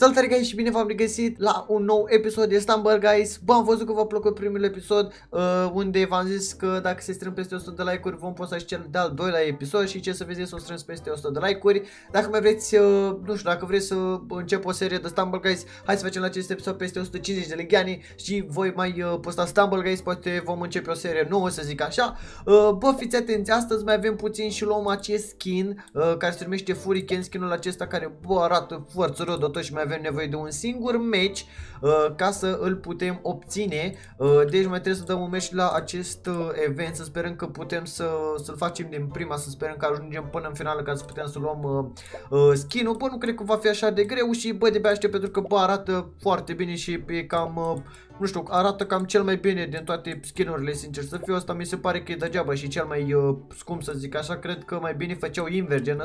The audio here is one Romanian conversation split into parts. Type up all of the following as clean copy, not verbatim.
Salutare guys și bine v-am regăsit la un nou episod de Stumble Guys. Bă, am văzut că v-a plăcut primul episod unde v-am zis că dacă se strâng peste 100 de like-uri vom posta și cel de-al doilea episod și ce să vedeți s-o strâns peste 100 de like-uri. Dacă mai vreți, nu știu, dacă vreți să încep o serie de Stumble Guys, hai să facem la acest episod peste 150 de leghiani și voi mai posta Stumble Guys, poate vom începe o serie nouă, să zic așa. Bă, fiți atenți, astăzi mai avem puțin și luăm acest skin care se numește Furiken, skinul acesta care, bă, arată foarte rău și mai avem nevoie de un singur match ca să îl putem obține. Deci mai trebuie să dăm un match la acest event, să sperăm că putem să-l facem din prima, să sperăm că ajungem până în finală ca să putem să luăm skin-ul. Bă, nu cred că va fi așa de greu și bă, de-abia aștept pentru că bă, arată foarte bine și e cam, nu știu, arată cam cel mai bine din toate skin-urile, sincer să fiu. Asta mi se pare că e degeaba și cel mai scump, să zic așa. Cred că mai bine făceau invers, gen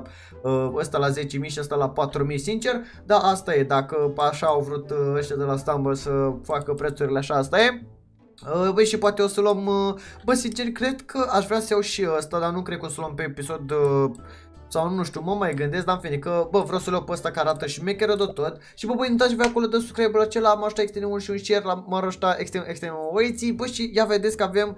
ăsta la 10.000 și ăsta la 4.000, sincer. Da, asta e, dacă așa au vrut ăștia de la Stumble să facă prețurile așa, asta e. Băi, și poate o să luăm, bă, sincer, cred că aș vrea să iau și ăsta, dar nu cred că o să luăm pe episod, sau nu știu, mă mai gândesc, dar în fine, că, bă, vreau să le iau pe ăsta care arată și mecheră de tot. Și, bă, nu uitați acolo de subscribe-ul acela, mă ăștia extendem și un share, la mă ăștia extendem oiții. Bă, și ia vedeți că avem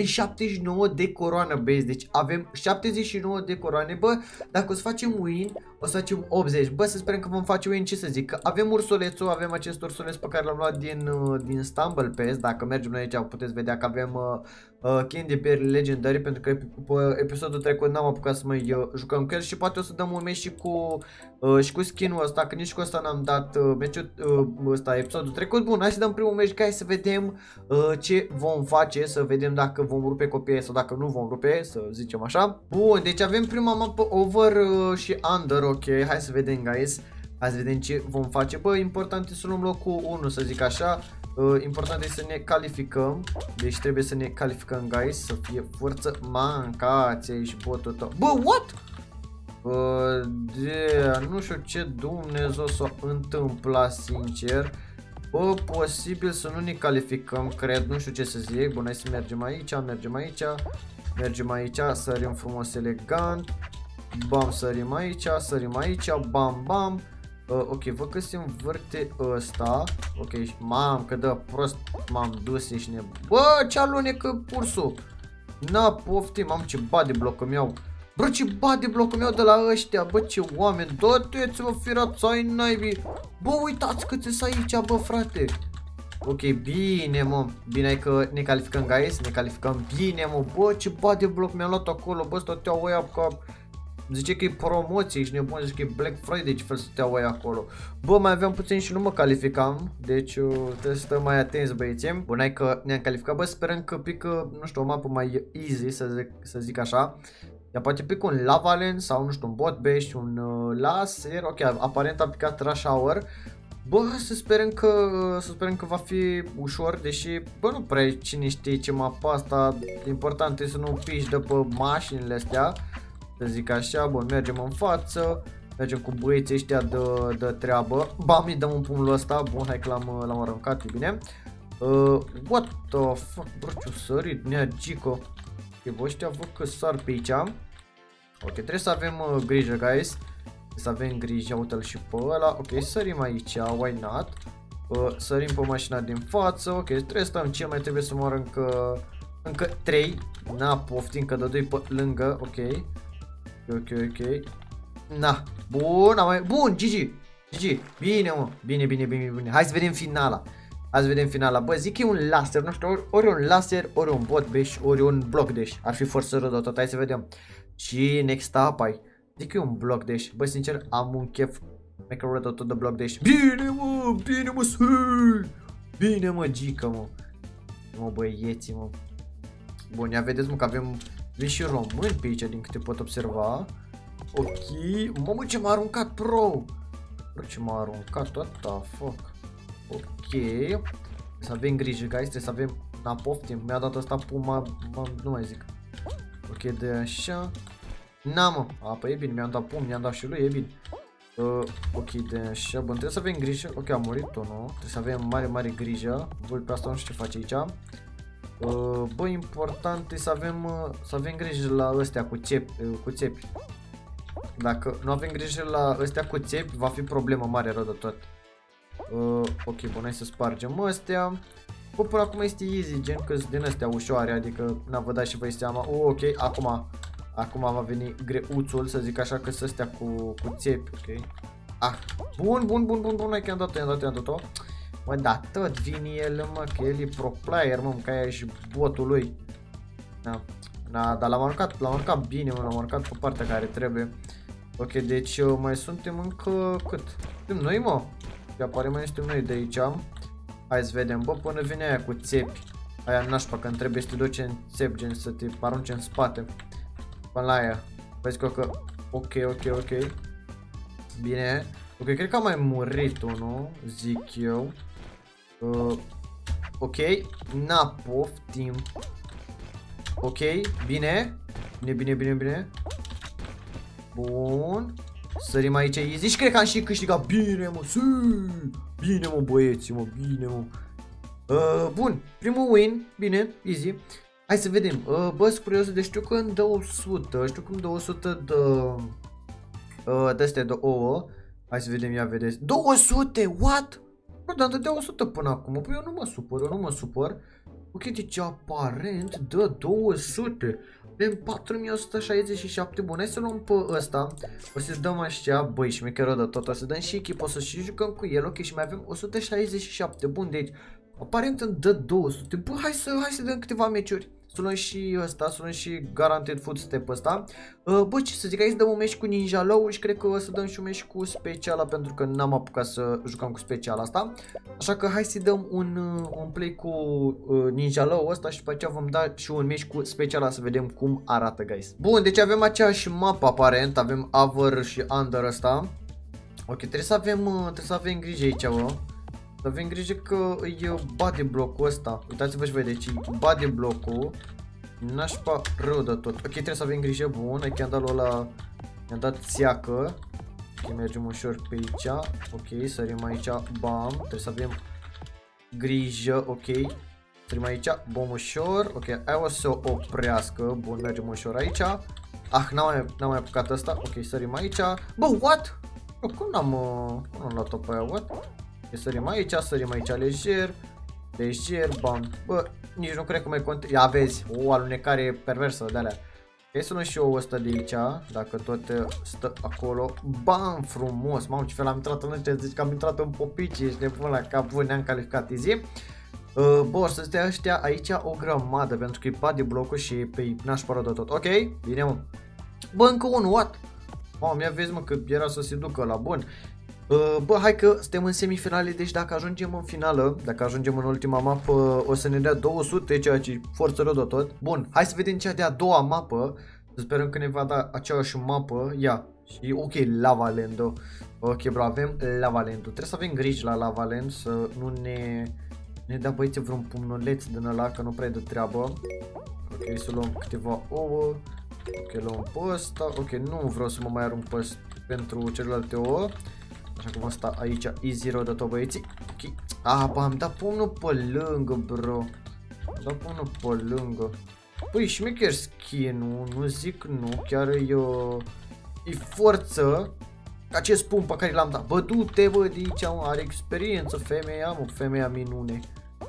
79 de coroane, băieți, deci avem 79 de coroane, bă, dacă o să facem win, o să facem 80, bă, să sperăm că vom face win, ce să zic, că avem ursulețul, avem acest ursuleț pe care l-am luat din Stumble Pass. Dacă mergem noi aici puteți vedea că avem Candy Bear Legendary, pentru că pe episodul trecut n-am apucat să mai jucăm cu el și poate o să dăm un match și cu skin-ul ăsta, că nici cu ăsta n-am dat match-ul ăsta episodul trecut. Bun, hai să dăm primul match, hai să vedem ce vom face, să vedem dacă vom rupe copiii sau dacă nu vom rupe, să zicem așa. Bun, deci avem prima mapă over și under, ok, hai să vedem, guys. Hai să vedem ce vom face. Bă, important e să luăm locul 1, să zic așa. Important e să ne calificăm. Deci trebuie să ne calificăm, guys. Să fie forță. Mancați aici botul tău. Bă, what? Nu știu ce Dumnezeu s-a întâmplat, sincer. Bă, posibil să nu ne calificăm, cred. Nu știu ce să zic. Bun, hai să mergem aici. Mergem aici. Mergem aici. Sărim frumos, elegant. Bam, sărim aici. Sărim aici. Bam, bam. Ok, văd că se învârte ăsta. Ok, mam, că dă prost. M-am dus, ești nebun. Bă, ce alunecă ursul. Na, poftim, am ce body block îmi iau. Bă, ce body block îmi iau de la ăștia. Bă, ce oameni. Dă-te-ți-vă firați, ai naibii. Bă, uitați câți sunt aici, bă, frate. Ok, bine, mă. Bine că ne calificăm, guys. Ne calificăm bine, mă. Bă, ce body block mi-am luat acolo. Bă, stăteau ăia ca... Zice că e promoție, ești nebun, zice că e Black Friday, ce fel să te iau acolo. Bă, mai aveam puțin și nu mă calificam, deci trebuie să stăm mai atenți, băieții. Bun, hai că ne-am calificat, bă, sperăm că pică, nu știu, o mapă mai easy, să zic așa. Ia poate pică un Lavaland sau, nu știu, un Bot Bash, un Laser, ok, aparent a picat Rush Hour. Bă, să sperăm că va fi ușor, deși, bă, nu prea cine știe ce mapă asta, important e să nu piși de pe mașinile astea. Să zic așa, bun, mergem în față. Mergem cu băieții ăștia de treabă. Bam, îi dăm un pumnul ăsta. Bun, hai că l-am aruncat, e bine. What the fuck, bro, ce-o sărit, neagico. Ok, bă, ăștia văd că sar pe aici. Ok, trebuie să avem grijă, guys. Trebuie să avem grijă, uite-l și pe ăla. Ok, sărim aici, why not. Sărim pe mașina din față. Ok, trebuie să stăm, ce mai trebuie să moară încă 3. Na, poftim că de 2 pe lângă, ok. Ok. Na, bun, bun, GG. Bine, mă, bine. Hai să vedem finala. Bă, zic că e un laser, nu știu, ori un laser, ori un bot bash, ori un block dash. Ar fi forță rău de tot, hai să vedem. Și next up, ai. Zic că e un block dash. Bă, sincer, am un chef. Make a tot de block dash. Bine, mă, bine, mă, gică, mă. Mă, băieții, mă. Bun, ia vedeți, mă, că avem și români pe aici, din câte pot observa. Ok, mamă, ce m-a aruncat, bro. Ce m-a aruncat, what the fuck. Ok, să avem grijă, guys, trebuie să avem, na, poftim, mi-a dat ăsta puma, nu mai zic. Ok, de așa. Na, mă, apă, e bine, mi-am dat pum, mi-am dat și lui, e bine. Ok, de așa, bun, trebuie să avem grijă. Ok, a murit nu? Trebuie să avem mare grijă. Voi pe asta nu știu ce face aici. Bă, important e să avem grijă la ăstea cu țepi. Dacă nu avem grijă la ăstea cu țepi, va fi problemă mare rău de tot. Ok, bun, hai să spargem ăstea. Bă, până acum este easy, gen că din astea ușoare, adică n-am vă dat și voi seama. Ok, acum va veni greuțul, să zic așa, că sunt astea cu țepi, ok. Bun, hai că i-am dat-o. Mă, da, tot vine el, mă, că el e pro player, mă, că aia e și botul lui. Dar l-am marcat bine, mă, l-am marcat pe partea care trebuie. Ok, deci mai suntem încă cât? Suntem noi, mă? Și apare mai suntem noi de aici. Hai să vedem, bă, până vine aia cu țepi. Aia nașpa, că trebuie să te duci în țep, gen să te arunci în spate. Până la aia. Vezi că ok. Bine. Ok, cred că am mai murit unul, zic eu. Ok, poftim. Ok, bine. Bine. Bun. Sărim aici easy și cred că am și câștigat. Bine, mă, bine, mă, băieți, mă, bine, mă. Bun, primul win, bine, easy. Hai să vedem. Bă, sunt curios, deci știu că îmi dă 100, de astea de ouă. Hai să vedem, ia vedeți. 200, what? Bă, dar dădea 100 până acum. Păi eu nu mă supăr. Ok, deci aparent dă 200. Avem 4167. Bun, hai să luăm pe ăsta. O să dăm așa, băi, șmecheră de tot. O să dăm și echipă, o să și jucăm cu el. Ok, și mai avem 167. Bun, deci aparent îmi dă 200. Bă, hai să dăm câteva meciuri. Să luăm și ăsta, să luăm și Guaranteed Footstep ăsta. Bă, ce să zic, hai să dăm un meci cu Ninja Low și cred că o să dăm și un meci cu speciala, pentru că n-am apucat să jucăm cu speciala asta. Așa că hai să dăm un play cu Ninja Low ăsta și după aceea vom da și un meci cu speciala să vedem cum arată, guys. Bun, deci avem aceeași mapă aparent, avem Over și Under ăsta. Ok, trebuie să avem grijă aici, bă. Să avem grijă că e body block-ul ăsta. Uitați-vă și voi, deci e body block-ul. Nașpa rău de tot. Ok, trebuie să avem grijă. Bun, aici i-am dat ăla. I-am dat țiacă. Ok, mergem ușor pe aici. Ok, sărim aici. Bam, trebuie să avem grijă. Ok, sărim aici. Bom, ușor. Ok, aia o să o oprească. Bun, mergem ușor aici. N-am mai apucat ăsta. Ok, sărim aici. Bă, what? Cum n-am luat-o pe aia, what? Sărim aici lejer, bam. Bă, nici nu cred că mai contează. Ia vezi, o alunecare perversă de alea. Hai să luăm și eu ăsta de aici, dacă tot stă acolo. Bam, frumos. Mamă, ce fel am intrat în ăștia, zici că am intrat în popici, ești nebun la cap, bun, ne-am calificat easy. Bă, o să stea ăștia aici o grămadă, pentru că e body block-ul și pe nașpa rău de tot. Ok, bine, mă. Bă, încă unul, what? Mamă, ia vezi, mă, că era să se ducă la bun. Bă, hai că suntem în semifinale, deci dacă ajungem în finală, dacă ajungem în ultima mapă, o să ne dea 200, ceea ce forță rău de tot. Bun, hai să vedem cea de-a doua mapă. Sperăm că ne va da aceeași mapă. Ia, și ok, Lava Land-ul. Ok, bro, avem Lava Land-ul. Trebuie să avem grijă la Lava Land, să nu ne dea băieții vreun pumnuleț din ăla, că nu prea e de treabă. Ok, să luăm câteva ouă. Ok, luăm pe ăsta. Ok, nu vreau să mă mai arunc pentru celelalte ouă. Așa că vom sta aici, easy rău de tot, băieții. Ok. Bă, am dat pumnul pe lângă, bro. Am dat pumnul pe lângă. Păi, șmecher skin-ul, nu zic nu, chiar e forță. Acest pumn pe care l-am dat. Bă, du-te, bă, de aici, mă, are experiență, femeia, mă, femeia minune.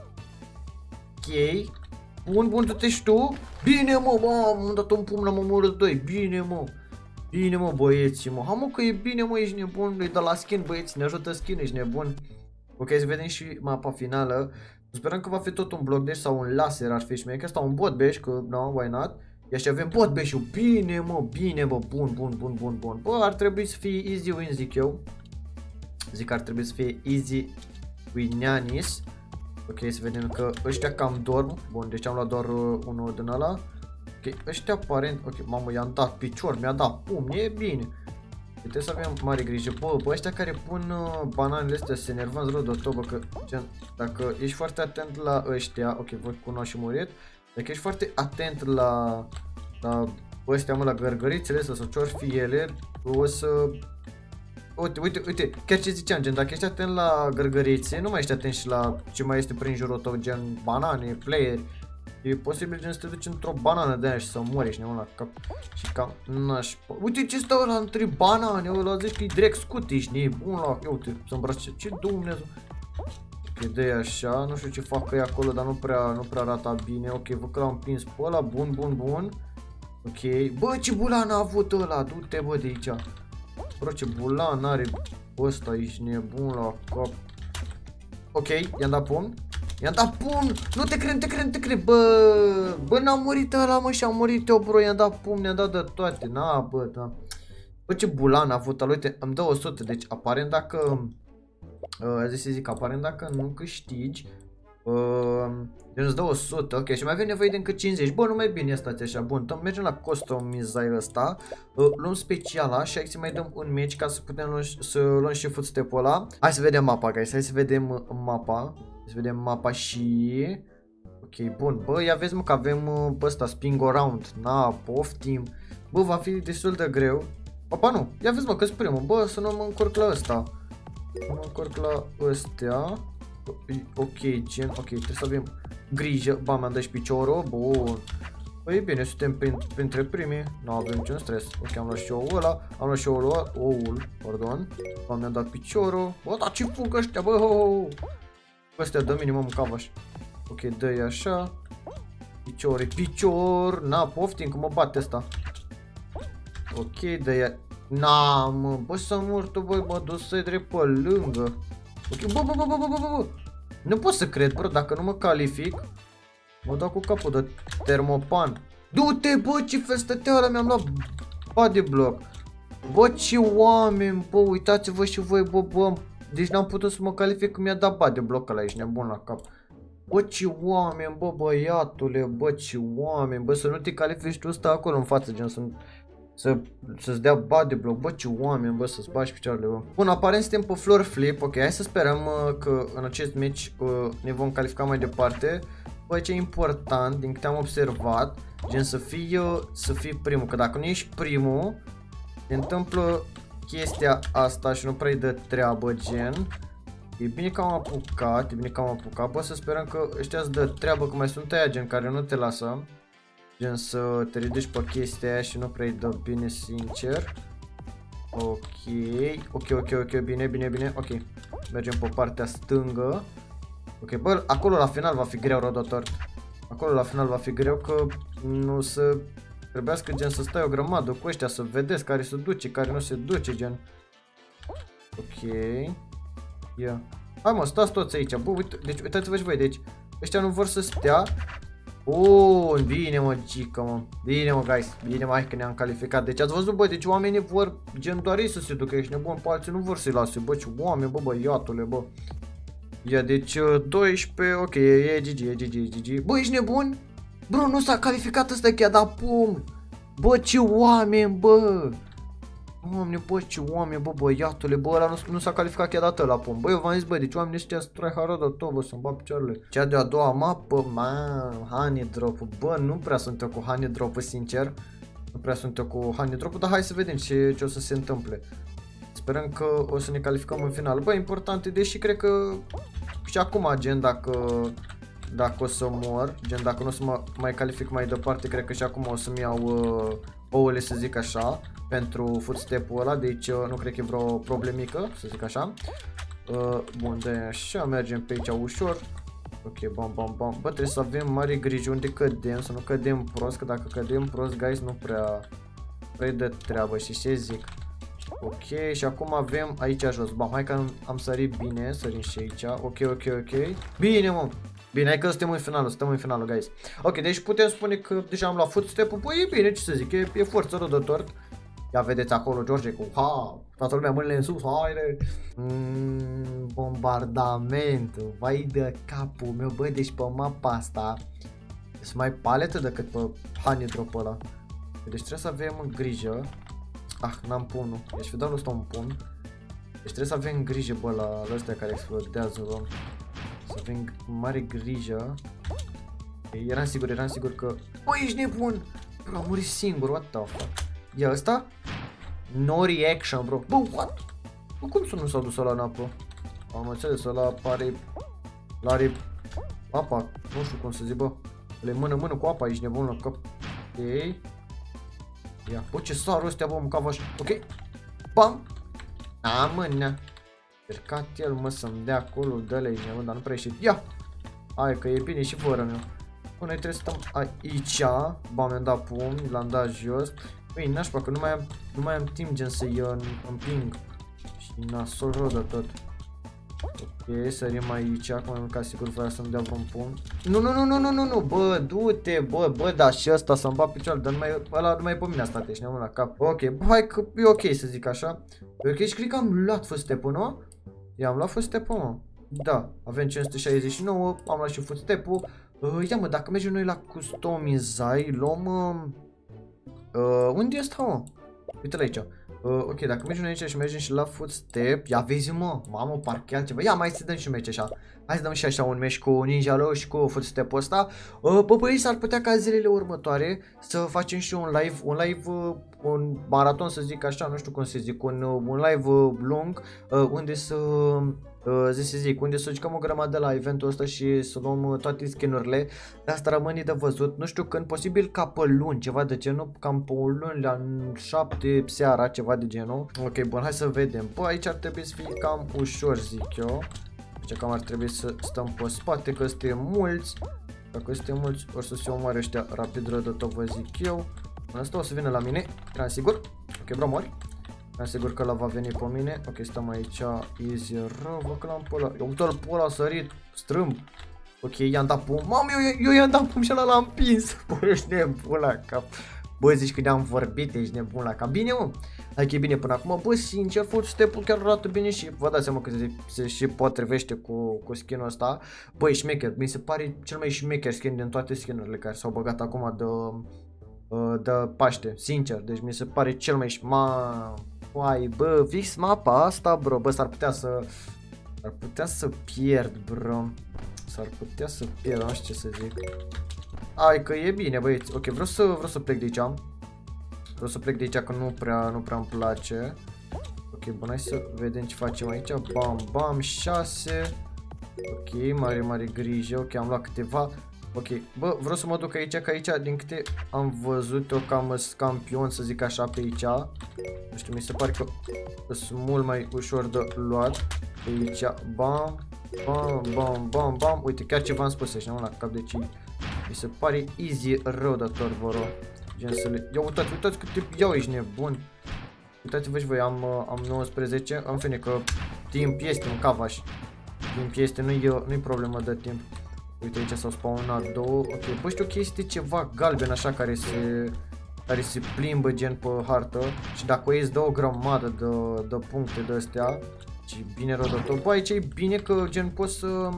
Ok. Bun, du-te și tu. Bine, mă, am dat un pumn, am omorât 2. Bine, mă. Bine, mă, băieții, mă. Mă, că e bine, mă, ești nebun. E de la skin, băieți, ne ajută skin, ești nebun. Ok, să vedem și mapa finală. Sperăm că va fi tot un block dash sau un laser ar fi șmecher sau un bot bash, că no, why not? Ia și avem bot bash-ul. Bine, mă, bun. Bă, ar trebui să fie easy win, zic eu. Zic că ar trebui să fie easy win-anis. Ok, să vedem că ăștia cam dorm. Bun, deci am luat doar unul din ăla. Ok, ăștia aparent, ok, mamă, i-am dat picior, mi-a dat pumn, e bine. Trebuie să avem mare grijă. Bă, ăștia care pun bananele astea se enervează rău de tot, bă, că gen, dacă ești foarte atent la ăștia, ok, voi cunoaște și murit. Dacă ești foarte atent la ăștia, mă, la gărgărițele astea sau ce-or fi ele, o să... Uite, chiar ce ziceam, gen, dacă ești atent la gărgărițe, nu mai ești atent și la ce mai este prin jurul tău, gen banane, playeri. E posibil gen să te duci într-o banană de aia și să mori, ești nebun la cap. Și cam nașpa. Uite ce stă ăla între banane, ăla zici că e direct scut, ești nebun la... Ia uite, să îmbrace. Ce Dumnezeu. Ok, dă-i așa, nu știu ce fac ei acolo, dar nu prea arată bine. Ok, văd că l-am împins pe ăla, bun. Ok, bă, ce bulan a avut ăla, du-te bă de aici. Bro, ce bulan are ăsta, ești nebun la cap. Ok, i-am dat pumn. Nu te cred, bă, n-a murit ăla, mă, și-a murit eu, bro, i-am dat pumn, i-am dat de toate, na, bă, da. Bă, ce bulan a avut ăla, uite, îmi dă 100, deci aparent dacă, aparent dacă nu câștigi, deci îți dă 100, ok, și mai avem nevoie de încă 50, bă, nu mai bine stați așa, bun, mergem la customize ăsta, luăm speciala și hai să mai dăm un match ca să putem să luăm și footstep-ul ăla. Hai să vedem mapa, guys, hai să vedem mapa, și... Ok, bun, bă, ia vezi mă că avem pe ăsta, spin around, na, poftim, bă, va fi destul de greu. Opa, nu, ia vezi mă că-s primul, bă, să nu mă încurc la ăsta. Mă încurc la ăstea. Ok, gen, ok, trebuie să avem grijă. Ba, mi-am dat și piciorul, bun. Păi bine, suntem printre primii. Nu avem niciun stres. Ok, am luat și oul ăla. Am luat și oul, pardon. Ba, mi-am dat piciorul. Bă, dar ce fug ăștia, bă, ăstea dă minimum cavaș. Ok, dă-i așa. Picior. Na, poftim, cum mă bate ăsta. Ok, dă-i. Na, mă, bă, să mor tu, băi, mă duc să-i drept pe lângă. Ok, bă. Nu pot să cred, bro, dacă nu mă calific, mă dau cu capul de termopan. Du-te, bă, ce fel stătea ăla, mi-am luat body block. Bă, ce oameni, bă, uitați-vă și voi, bă, deci n-am putut să mă calific că mi-a dat body block ăla, ești nebun la cap. Bă, ce oameni, bă, băiatule, bă, ce oameni, bă, să nu te califici tu, stai acolo în față, gen, să-ți dea body block, bă, ce oameni, bă, să-ți bagi picioarele, bă. Bun, aparent suntem pe floor flip, ok, hai să sperăm că în acest match ne vom califica mai departe. Bă, ce e important, din câte am observat, gen să fii primul, că dacă nu ești primul, se întâmplă chestia asta și nu prea-i dă treabă, gen. E bine că am apucat, bă, să sperăm că ăștia îți dă treabă, că mai sunt aia, gen, care nu te lasă. Gen să te ridici pe chestia aia și nu prea-i dă bine, sincer. Ok, bine, ok. Mergem pe partea stângă. Ok, bă, acolo la final va fi greu, Rodotor. Acolo la final va fi greu, că nu să trebuiască, gen, să stai o grămadă cu ăștia, să vedeți care se duce, care nu se duce, gen. Ok. Ia. Hai mă, stați toți aici, bă, deci uitați-vă și voi, deci ăștia nu vor să stea. Bun, bine mă, gică, mă. Bine mă, guys, bine mă, hai că ne-am calificat. Deci ați văzut, bă, deci oamenii vor, gen, doar ei să se ducă, ești nebun, pe alții nu vor să-i lase, bă, ce oameni, bă, băiatule, bă. Ia, deci 12, ok, e GG. Bă, ești nebun? Bro, nu s-a calificat ăsta, că i-a dat pumn. Bă, ce oameni, bă. Doamne, bă, ce oameni, bă, băiatule, bă, ăla nu s-a calificat chiar dată la pom. Bă, eu v-am zis, bă, deci oamenii ăștia tryhard de tot, bă, să-mi bat picioarele. Cea de-a doua mapă, man, honey drop, bă, nu prea sunt eu cu honey drop, sincer. Nu prea sunt eu cu honey drop, dar hai să vedem ce o să se întâmple. Sperăm că o să ne calificăm în final. Bă, important e, deși cred că și acum, gen, dacă o să mor, gen, dacă nu o să mă mai calific mai departe, cred că și acum o să-mi iau ouăle, să zic așa, pentru footstep-ul ăla, deci nu cred că e vreo problemică, să zic așa. Bun, de așa, mergem pe aici ușor. Ok, bam. Bă, trebuie să avem mare grijă unde cădem, să nu cădem prost, că dacă cădem prost, guys, nu prea de treabă, și ce zic. Ok, și acum avem aici jos. Bam, hai că am sărit bine, sărim și aici. Ok. Bine, mă. Bine, hai că suntem în finalul, guys. Ok, deci putem spune că deja am luat footstep-ul. Păi e bine, ce să zic, e forță rău de tort. Ia vedeți acolo George cu toată lumea mâinile în sus, haide. Bombardamentul, vai de capul meu, bă, deci pe mapa asta sunt mai palete decât pe honey drop ăla. Deci trebuie să avem grijă. N-am punul, deci dau ăsta un pun. Deci trebuie să avem grijă, bă, la ăstea care explodează, bă. Să avem mare grijă. Eram sigur că... Bă, ești nebun! Bro, a murit singur, what the fuck? Ia ăsta? No reaction, bro. Bă, what? Bă, cum să nu s-a dus ăla în apă? Am înțeles, ăla pare... L-are... apa, nu știu cum să zic, bă. Le mână cu apa, ești nebun la cap. Ok. Ia, bă, ce sară ăstea, bă, mâncava așa. Ok. Bam. A, mă, nea. Cercat el, mă, să-mi dea acolo, dă-le, ești nebun, dar nu prea ieșit. Ia. Hai că e bine și fără meu. Bă, noi trebuie să stăm aici. Ba, mi-am dat pumni, l-am dat jos. Băi, nașpa, că nu mai am timp gen să-i împing. Și nasol rău de tot. Ok, sărim aici, acum ca sigur vrea să-mi dea vreun pumn. Nu, bă, du-te, bă, da, și ăsta să-mi bat picioarele, dar ăla nu mai e pe mine asta, ești nebun la cap. Ok, bă, hai că e ok să zic așa. E ok, și cred că am luat footstep-ul, nu? I-am luat footstep-ul, mă. Da, avem 569, am luat și footstep-ul. Ia mă, dacă mergem noi la customizai, luăm... unde e ăsta, mă? Uite-l aici. Ok, dacă mergem aici și mergem și la footstep, ia vezi, mă, mamă, parcă e altceva. Ia, mai să dăm și un match așa. Hai să dăm și așa un match cu Ninja Low și cu footstep-ul ăsta. Bă, băi, s-ar putea ca zilele următoare să facem și un live, un maraton, să zic așa, nu știu cum să zic, un live lung, unde să... unde să jucăm o grămadă la eventul ăsta și să luăm toate skin-urile. De asta rămâne de văzut, nu știu când, posibil ca pe luni, ceva de genul, cam pe luni la 7 seara, ceva de genul. Ok, bun, hai să vedem. Bă, aici ar trebui să fie cam ușor, zic eu. Deci cam ar trebui să stăm pe spate, că suntem mulți. Dacă suntem mulți, o să se omoare ăștia rapid rău de tot, vă zic eu. Asta o să vină la mine, eram sigur. Ok, bro, mori. Am sigur că ăla va veni pe mine. Ok, stăm aici, easy rău, vă că l-am pe ăla. Eu uite-l pe ăla, sărit, strâmb. Ok, i-am dat pum. Mamă, eu i-am dat pum și ăla l-am împins. Bă, ești nebun la cap. Bă, zici că ne-am vorbit, ești nebun la cap. Bine, mă. Adică e bine până acum. Bă, sincer, footstep-ul chiar arată bine și vă dați seama că se și potrivește cu skin-ul ăsta. Băi, șmecher. Mi se pare cel mai șmecher skin din toate skin-urile care s-au băgat acum de Paște. Sincer, deci mi se pare cel mai Uai, bă, fix mapa asta, bro, bă, s-ar putea să pierd, bro. S-ar putea să pierd, nu știu ce să zic. Hai că e bine, băieți. Ok, vreau să plec de aici. Vreau să plec de aici că nu prea îmi place. Ok, bun, hai să vedem ce facem aici. Bam, bam, 6. Ok, mare grijă. Ok, am luat câteva. Ok, bă, vreau să mă duc aici, că aici, din câte am văzut eu, cam campion, să zic așa, pe aici. Nu știu, mi se pare că sunt mult mai ușor de luat. Pe aici, bam, bam. Uite, chiar ce v-am spus aici, nu la cap, deci mi se pare easy rău de tot, vă rog. Gen să le... Ia uitați câte iau, ești nebun. Uitați-vă și voi, am 19, în fine că timp este un cavaș. Timp este, nu-i problemă de timp. Uite, aici s-au spawnat două. Ok, bă, știu că este ceva galben așa care se plimbă gen pe hartă. Și dacă o ies dă o grămadă de puncte de astea. Și bine rău de tot. Bă, aici e bine că gen poți să...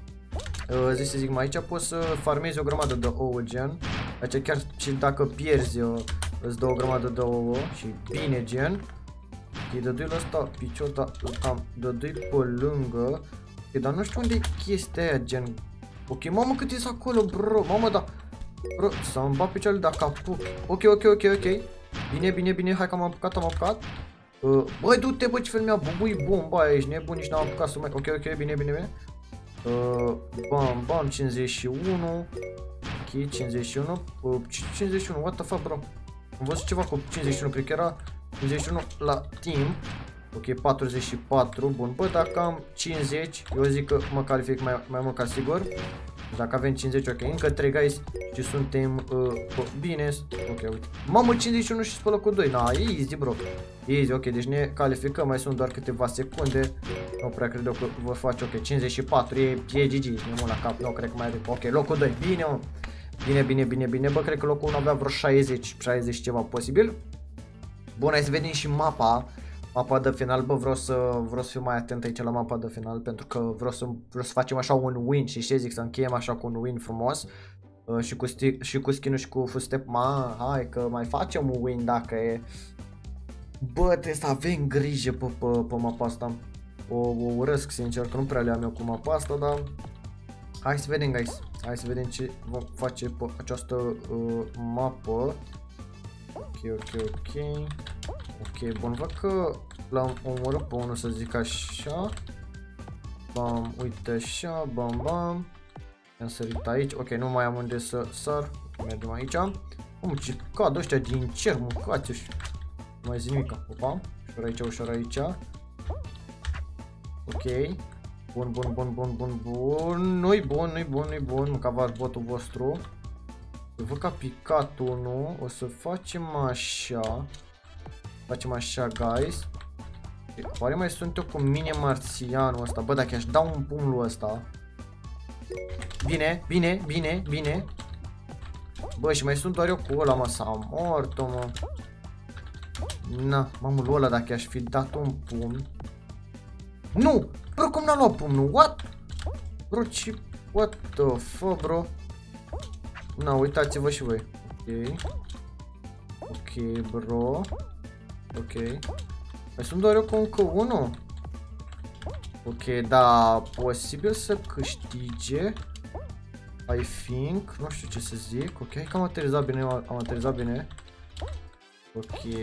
să zic mai aici, poți să farmezi o grămadă de ouă gen. Aici chiar și dacă pierzi îți dă o grămadă de ouă. Și bine gen. Ok, dădui la asta picior, dar cam dădui pe lângă. Ok, dar nu știu unde e chestia aia gen... Ok, mamă cât e acolo, bro, mamă, da. Bro, să-mi bat picioarele dacă apuc. Ok. Bine, hai că am apucat. Băi, du-te, bă, ce fel mi-a bubui bomba, ești nebun, nici n-am apucat să mai... Ok, bine. Bam, 51. Ok, 51. 51, what the fuck, bro. Am văzut ceva cu 51, cred că era 51 la timp. Ok, 44, bun, bă, dacă am 50, eu zic că mă calific mai mult ca sigur. Dacă avem 50, ok, încă 3 guys și suntem bine. Ok, uite. Mamă, 51 și spălă cu 2, na, easy, bro. Easy, ok, deci ne calificăm, mai sunt doar câteva secunde. Nu prea cred eu că vă face, ok, 54, e GG, e mult la cap, nu cred că mai are, ok, locul 2, bine, mă. Bine, bă, cred că locul 1 avea vreo 60 ceva posibil. Bun, hai să vedem și mapa de final, bă, vreau să fiu mai atent aici la mapa de final, pentru că vreau să facem așa un win, și ce zic, să încheiem așa cu un win frumos. Și cu skin-ul și cu footstep, hai că mai facem un win dacă e. Bă, trebuie să avem grijă pe mapa asta. O urăsc, sincer, că nu prea le-am eu cu mapa asta, dar hai să vedem, guys. Hai să vedem ce vom face pe această mapă. Ok, bun, văd că l-am omorât pe unul, să zic așa. Bam, uite așa, bam. Am sărit aici. Ok, nu mai am unde să sar. Mergem aici. Ce cad ăștia din cer, mâncați-și. Nu mai zi nimica. Opa. Ușor aici, ușor aici. Ok. Bun, bun, bun, bun, bun, bun. Nu-i bun, nu-i bun, nu-i bun. Mâncavați botul vostru. Văd că a picat unul. O să facem așa. Facem așa, guys. Oare mai sunt eu cu mine marțianul ăsta? Bă, dacă aș da un pumn lui ăsta. Bine, bine, bine, bine. Bă, și mai sunt doar eu cu ăla, mă, s-a mort, mă. Na, mamă, lui ăla dacă aș fi dat un pumn. Nu! Bro, cum n-a luat pumnul? What? Bro, ce... What the fuck, bro? Na, uitați-vă și voi. Ok. Ok, bro. Ok. Mai sunt doar eu cu încă unul. Ok, da, posibil să câștige. I think, nu știu ce să zic. Ok, hai că am aterizat bine, am aterizat bine. Ok.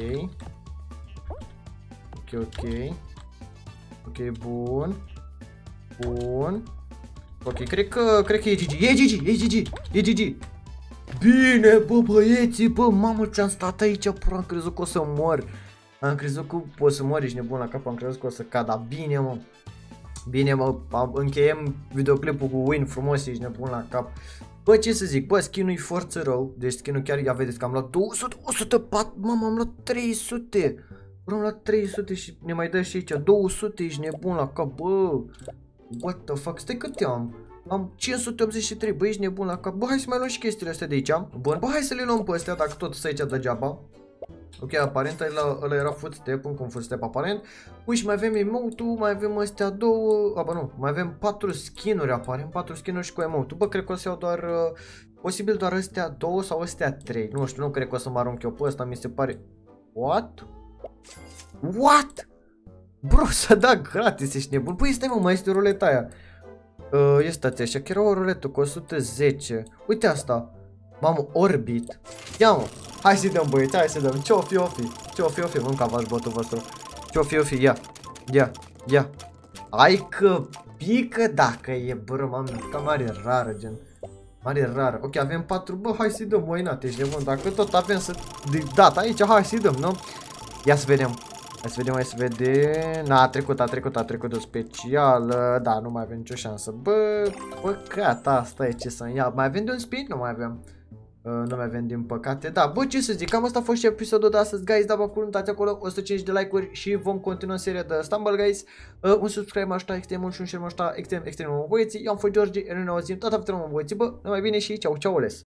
Ok, ok. Ok, bun. Bun. Ok, cred că e GG. E GG, e GG, e GG. Bine, bă, băieții, bă, mamă, ce-am stat aici, pur, am crezut că o să mor. Am crezut că o să mor, ești nebun la cap, am crezut că o să cad, dar bine, mă. Bine, mă, încheiem videoclipul cu win frumos, ești nebun la cap. Bă, ce să zic, bă, skin-ul e forță rău, deci skin-ul chiar, ia vedeți că am luat 200, 104, mamă, am luat 300. Bă, am luat 300 și ne mai dă și aici 200, ești nebun la cap, bă. What the fuck, stai câte am? Am 583, bă, ești nebun la cap. Bă, hai să mai luăm și chestiile astea de aici. Bun, bă, hai să le luăm pe astea, dacă tot să aici degeaba. Ok, aparent ăla era footstep, cum footstep aparent. Ui, și mai avem emote-ul, mai avem astea două, bă, nu, mai avem 4 skin-uri aparent, 4 skin-uri și cu emote-ul. Bă, cred că o să iau doar, posibil doar astea două sau astea 3. Nu știu, nu cred că o să mă arunc eu pe ăsta, mi se pare. What? What? Bro, s-a dat gratis, ești nebun. Păi stai, mă, mai este ruleta aia. Ia stați așa, că era o ruletă cu 110. Uite asta. Mamă, Orbit. Ia, mă. Hai să-i dăm, băieți, hai să-i dăm. Ce-o fi, o fi? Ce-o fi, o fi? Mânca-v-ați botul vostru. Ce-o fi, o fi? Ia. Ia. Ia. Hai că pică dacă e, bro, mamă, ca mare rară, gen. Mare rară. Ok, avem 4. Bă, hai să-i dăm, măi, nate, ești nebun. Dacă tot avem să... de data aici, hai să-i dăm, nu? Ia să vedem. Hai să vedem, hai să vedem. Na, a trecut de special. Da, nu mai avem nicio șansă. Bă, păcat, asta e ce să-mi ia. Mai avem de un spin? Nu mai avem. Nu mai avem din păcate. Da, bă, ce să zic, cam asta a fost și episodul de astăzi, guys. Da, acolo, dați acolo 150 de like-uri și vom continua seria de Stumble, guys. Un subscribe mă ajuta extrem mult și un share mă ajuta extrem mult, băieții. Eu am fost George, ne auzim toată viața, băieții, bă, numai bine și ceau, ceaules.